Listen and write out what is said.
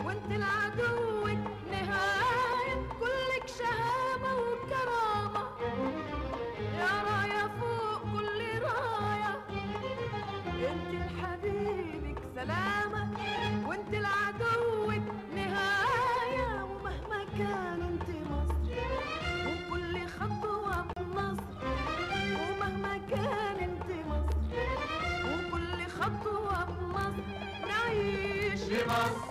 وانت العدو نهاية، كلك شهامة وكرامة، يا راية فوق كل راية، انت لحبيبك سلامة، وانت العدو نهاية، ومهما كان انت مصر، وكل خطوة بنصر، ومهما كان انت مصر، وكل خطوة بنصر، نعيش لمصر.